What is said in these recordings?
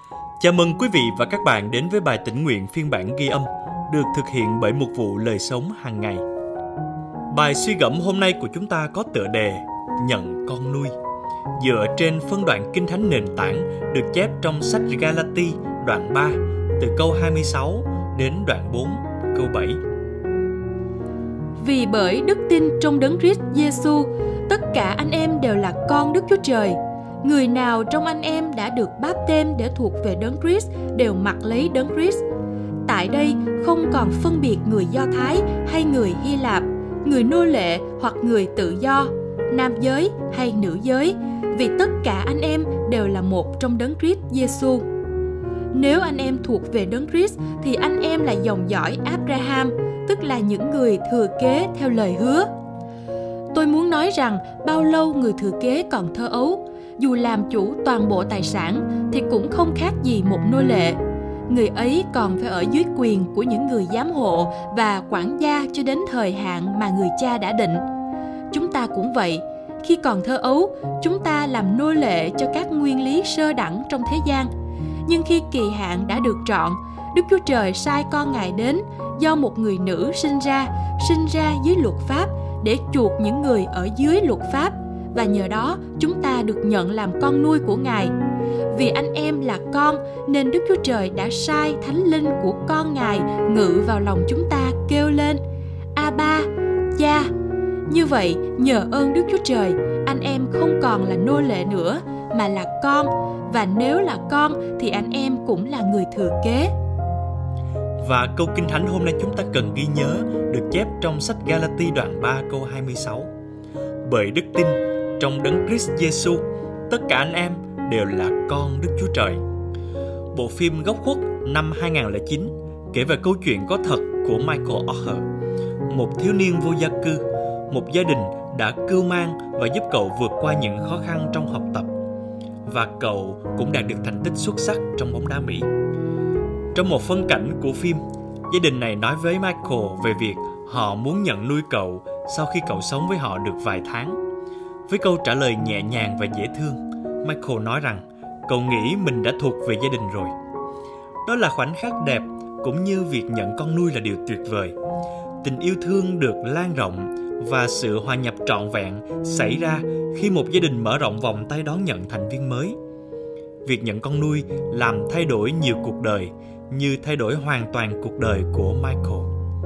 Chào mừng quý vị và các bạn đến với bài tĩnh nguyện phiên bản ghi âm được thực hiện bởi Mục vụ Lời Sống hàng ngày. Bài suy gẫm hôm nay của chúng ta có tựa đề Nhận con nuôi, dựa trên phân đoạn Kinh Thánh nền tảng được chép trong sách Galati đoạn 3 từ câu 26 đến đoạn 4 câu 7. Vì bởi đức tin trong Đấng Christ Giêsu, tất cả anh em đều là con Đức Chúa Trời. Người nào trong anh em đã được báp têm để thuộc về Đấng Christ đều mặc lấy Đấng Christ. Tại đây không còn phân biệt người Do Thái hay người Hy Lạp, người nô lệ hoặc người tự do, nam giới hay nữ giới, vì tất cả anh em đều là một trong Đấng Christ Giêsu. Nếu anh em thuộc về Đấng Christ thì anh em là dòng dõi Abraham, tức là những người thừa kế theo lời hứa. Tôi muốn nói rằng bao lâu người thừa kế còn thơ ấu, dù làm chủ toàn bộ tài sản thì cũng không khác gì một nô lệ. Người ấy còn phải ở dưới quyền của những người giám hộ và quản gia cho đến thời hạn mà người cha đã định. Chúng ta cũng vậy, khi còn thơ ấu, chúng ta làm nô lệ cho các nguyên lý sơ đẳng trong thế gian. Nhưng khi kỳ hạn đã được trọn, Đức Chúa Trời sai con Ngài đến do một người nữ sinh ra dưới luật pháp để chuộc những người ở dưới luật pháp, và nhờ đó chúng ta được nhận làm con nuôi của Ngài. Vì anh em là con nên Đức Chúa Trời đã sai Thánh Linh của con Ngài ngự vào lòng chúng ta kêu lên Abba, Cha. Như vậy, nhờ ơn Đức Chúa Trời, anh em không còn là nô lệ nữa mà là con, và nếu là con thì anh em cũng là người thừa kế. Và câu Kinh Thánh hôm nay chúng ta cần ghi nhớ được chép trong sách Galati đoạn 3 câu 26. Bởi đức tin trong Đấng Christ Giêsu, tất cả anh em đều là con Đức Chúa Trời. Bộ phim Góc Khuất năm 2009 kể về câu chuyện có thật của Michael Oher, một thiếu niên vô gia cư. Một gia đình đã cưu mang và giúp cậu vượt qua những khó khăn trong học tập, và cậu cũng đạt được thành tích xuất sắc trong bóng đá Mỹ. Trong một phân cảnh của phim, gia đình này nói với Michael về việc họ muốn nhận nuôi cậu sau khi cậu sống với họ được vài tháng. Với câu trả lời nhẹ nhàng và dễ thương, Michael nói rằng cậu nghĩ mình đã thuộc về gia đình rồi. Đó là khoảnh khắc đẹp, cũng như việc nhận con nuôi là điều tuyệt vời. Tình yêu thương được lan rộng và sự hòa nhập trọn vẹn xảy ra khi một gia đình mở rộng vòng tay đón nhận thành viên mới. Việc nhận con nuôi làm thay đổi nhiều cuộc đời, như thay đổi hoàn toàn cuộc đời của Michael.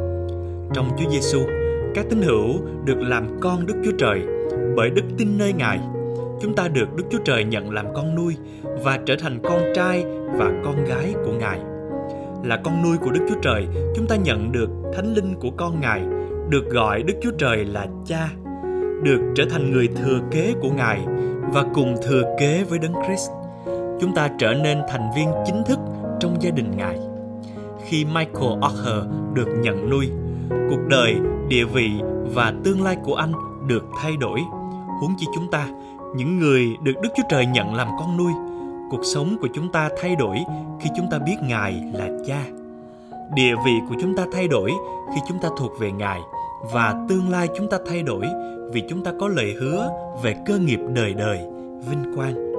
Trong Chúa Giêsu, các tín hữu được làm con Đức Chúa Trời bởi đức tin nơi Ngài. Chúng ta được Đức Chúa Trời nhận làm con nuôi và trở thành con trai và con gái của Ngài. Là con nuôi của Đức Chúa Trời, chúng ta nhận được Thánh Linh của con Ngài, được gọi Đức Chúa Trời là Cha, được trở thành người thừa kế của Ngài và cùng thừa kế với Đấng Christ. Chúng ta trở nên thành viên chính thức trong gia đình Ngài. Khi Michael Oher được nhận nuôi, cuộc đời, địa vị và tương lai của anh được thay đổi. Huống chi chúng ta, những người được Đức Chúa Trời nhận làm con nuôi, cuộc sống của chúng ta thay đổi khi chúng ta biết Ngài là Cha. Địa vị của chúng ta thay đổi khi chúng ta thuộc về Ngài, và tương lai chúng ta thay đổi vì chúng ta có lời hứa về cơ nghiệp đời đời, vinh quang.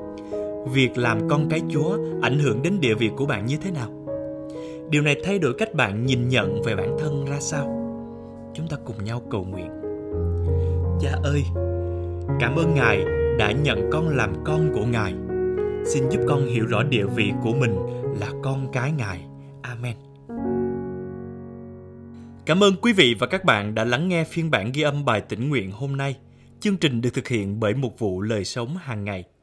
Việc làm con cái Chúa ảnh hưởng đến địa vị của bạn như thế nào? Điều này thay đổi cách bạn nhìn nhận về bản thân ra sao? Chúng ta cùng nhau cầu nguyện. Cha ơi, cảm ơn Ngài đã nhận con làm con của Ngài. Xin giúp con hiểu rõ địa vị của mình là con cái Ngài. Amen. Cảm ơn quý vị và các bạn đã lắng nghe phiên bản ghi âm bài tĩnh nguyện hôm nay. Chương trình được thực hiện bởi Mục vụ Lời Sống hàng ngày.